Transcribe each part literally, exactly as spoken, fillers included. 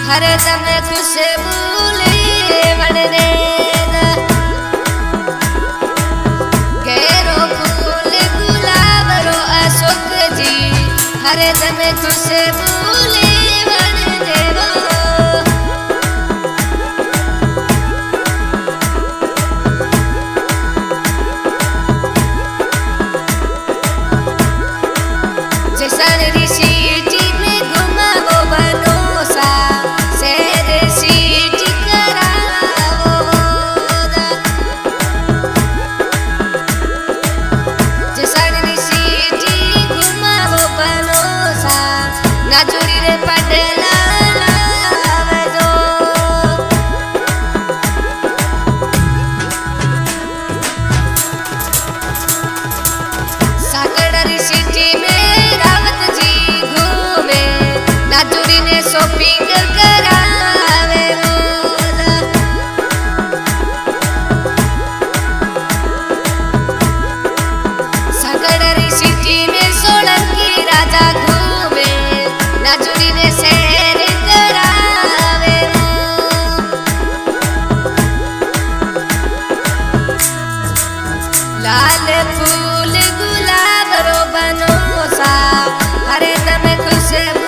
हर दम खुशबू बनने गेरो फूल गुलाब रो अशोक जी हर दम खुशबू बनने जैसन ऋषि शॉपिंग करावे सागड़ सिटी में सोलंकी राजा घूमे नाजुरी ने सैर करावे लाल फूल गुलाब रो बनोसा हरे दम खुशबू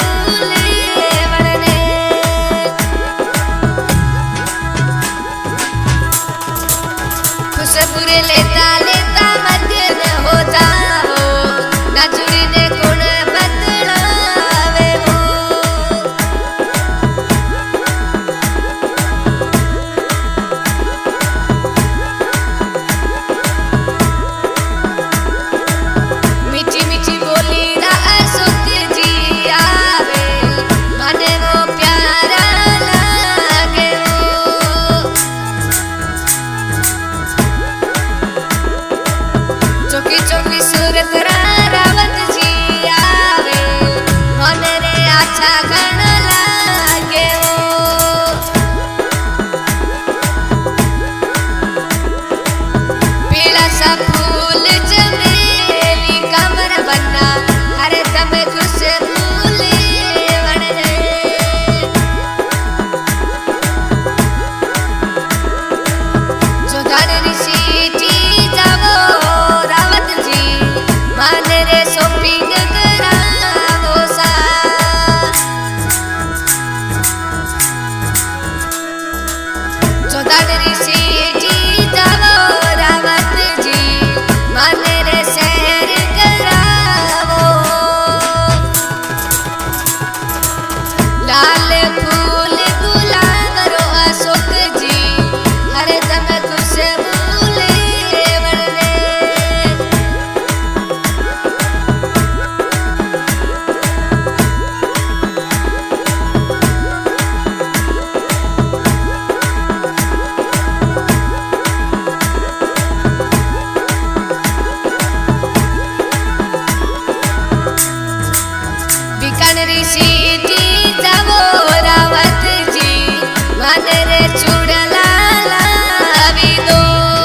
खुशबू लेता लेता मध्य में हो जाओ नाजुरी ने गुण बदलावे हो मीठी मीठी बोली ना अशोक जी आवे माने वो प्यारा लागे चौकी चौकी सूरत रावत जी आवे मन रे अच्छा गण लागे पीला सा फूल चमेली कमर बन्ना हर दम खुशबू बनने जो धन ऋषि जावो रे शॉपिंग करावो सा चौदह ऋषि जी जावो रावत जी मन रे सैर करावो लाल फूल गुलाब रो अशोक जी हर दम खुशबू ऋषि जी जावो रावत जी मन रे चूड़ला लावी दो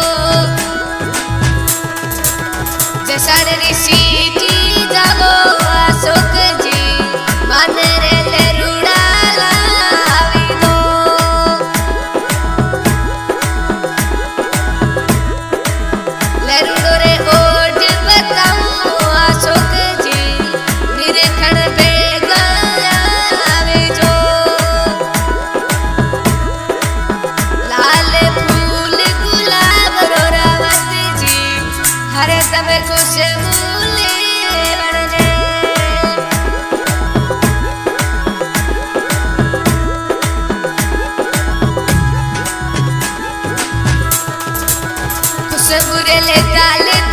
जैसन ऋषि जी जावो अशोक जी मन रे लेरुड़ा लावी दो लेरुड़ो रे ओढ़ बताऊं अशोक जी निरीक्षण पे हर दम खुशबू बनने खुशबू लेता लेता